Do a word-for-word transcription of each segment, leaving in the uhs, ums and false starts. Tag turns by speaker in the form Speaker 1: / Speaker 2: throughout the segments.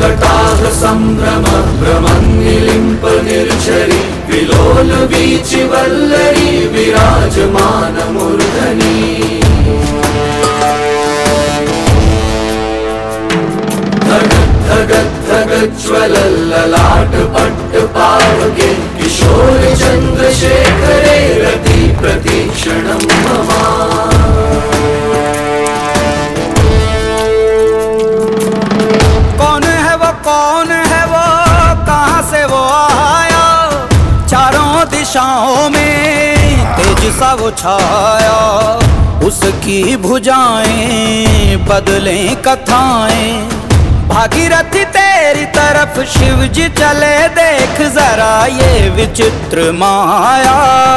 Speaker 1: कटाह संभ्रम भ्रमन्निलिम्प निर्झरि विलोल वीचि वल्लरी विराजमान मूर्धनि धगत् धगत् ज्वलल्ललाट पट्ट पावके किशोर चन्द्रशेखरे रति प्रतीक्षणं मम।
Speaker 2: कौन है वो कौन है वो कहाँ से वो आया, चारों दिशाओं में तेज सा वो छाया, उसकी भुजाएं बदलें कथाएं, भागीरथी तेरी तरफ शिव जी चले, देख जरा ये विचित्र माया।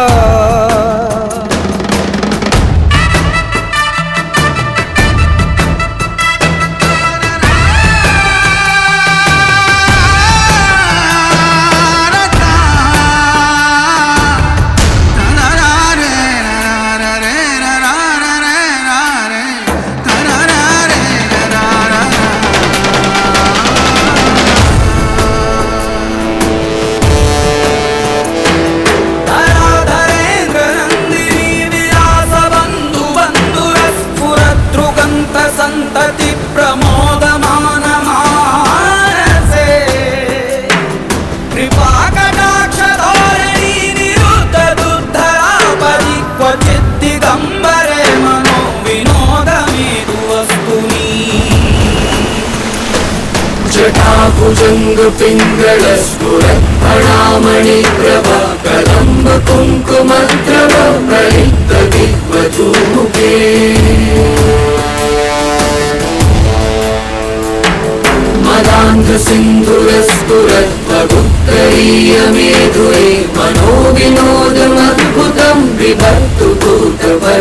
Speaker 2: संतति प्रमोदमान मानसे कृपा कटाक्ष धोरणी निरुद्ध दुद्धरा परि क्वचित् दिगंबरे मनो विनोदमेतु वस्तुनि।
Speaker 1: जटाभुजंग पिंगल स्फुरत् फणामणि प्रभा कदम्ब कुंकुमद्रव प्रलिप्त दिग्वधूमुखे मदान्ध सिन्धुरस्फुरद्भगुत्तरीय मेधुरे मनो विनोदमद्भुतं विभक्तु भूतभरे।